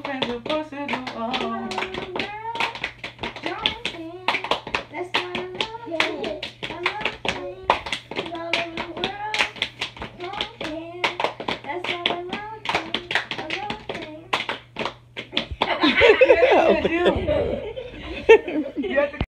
and the pussy do all. That's what I love. I love things all over the world. That's what I love things. I love things. You have to